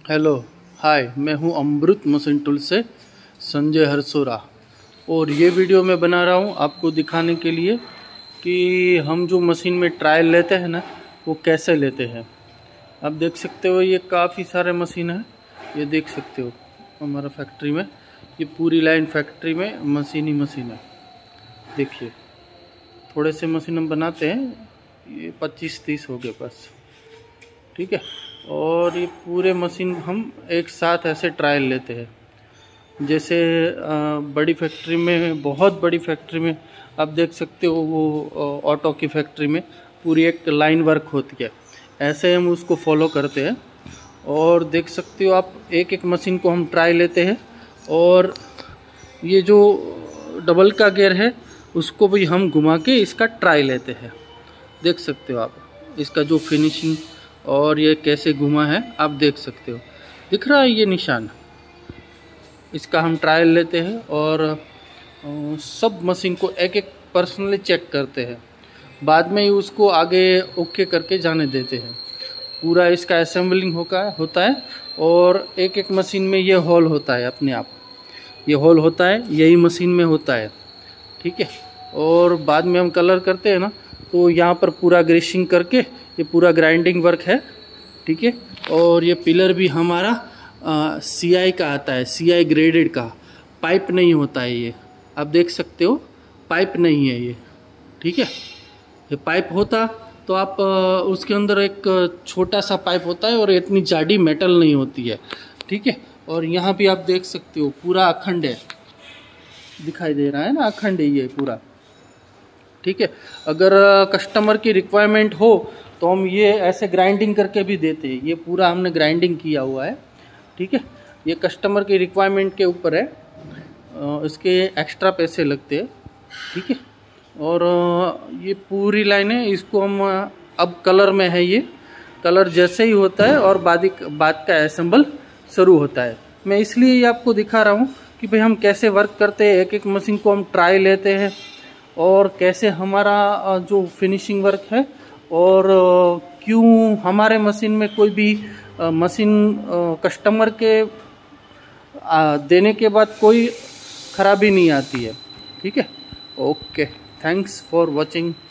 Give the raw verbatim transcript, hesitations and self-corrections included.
Hello hi, मैं हूं अमृत machine tool से संजय हरसोरा। और ये वीडियो मैं बना रहा हूं आपको दिखाने के लिए कि हम जो मशीन में ट्रायल लेते हैं ना, वो कैसे लेते हैं। आप देख सकते हो ये काफ़ी सारे मशीन है, ये देख सकते हो हमारा फैक्ट्री में ये पूरी लाइन फैक्ट्री में मशीन ही मशीन है। देखिए थोड़े से मशीन हम बनाते हैं, ये पच्चीस तीस हो गए बस, ठीक है। और ये पूरे मशीन हम एक साथ ऐसे ट्रायल लेते हैं। जैसे बड़ी फैक्ट्री में, बहुत बड़ी फैक्ट्री में आप देख सकते हो वो ऑटो की फैक्ट्री में पूरी एक लाइन वर्क होती है, ऐसे हम उसको फॉलो करते हैं। और देख सकते हो आप एक एक मशीन को हम ट्राई लेते हैं। और ये जो डबल का गियर है उसको भी हम घुमा के इसका ट्राई लेते हैं। देख सकते हो आप इसका जो फिनिशिंग और ये कैसे घुमा है, आप देख सकते हो, दिख रहा है ये निशान। इसका हम ट्रायल लेते हैं और सब मशीन को एक एक पर्सनली चेक करते हैं, बाद में ही उसको आगे ओके करके जाने देते हैं। पूरा इसका असेंबलिंग होगा होता है और एक एक मशीन में ये होल होता है, अपने आप ये होल होता है, यही मशीन में होता है, ठीक है। और बाद में हम कलर करते हैं ना, तो यहाँ पर पूरा ग्रेसिंग करके ये पूरा ग्राइंडिंग वर्क है, ठीक है। और ये पिलर भी हमारा सी आई का आता है, सी आई ग्रेडेड का, पाइप नहीं होता है ये, आप देख सकते हो पाइप नहीं है ये, ठीक है। ये पाइप होता तो आप आ, उसके अंदर एक छोटा सा पाइप होता है और इतनी जाडी मेटल नहीं होती है, ठीक है। और यहाँ भी आप देख सकते हो पूरा अखंड है, दिखाई दे रहा है ना, अखंड है ये पूरा, ठीक है। अगर कस्टमर की रिक्वायरमेंट हो तो हम ये ऐसे ग्राइंडिंग करके भी देते हैं, ये पूरा हमने ग्राइंडिंग किया हुआ है, ठीक है। ये कस्टमर की रिक्वायरमेंट के ऊपर है, इसके एक्स्ट्रा पैसे लगते हैं, ठीक है। और ये पूरी लाइन है, इसको हम अब कलर में है, ये कलर जैसे ही होता है और बाद बाद का असेंबल शुरू होता है। मैं इसलिए ये आपको दिखा रहा हूँ कि भाई हम कैसे वर्क करते हैं, एक एक मशीन को हम ट्राई लेते हैं और कैसे हमारा जो फिनिशिंग वर्क है, और क्यों हमारे मशीन में कोई भी मशीन कस्टमर के देने के बाद कोई खराबी नहीं आती है, ठीक है। Okay, thanks for watching.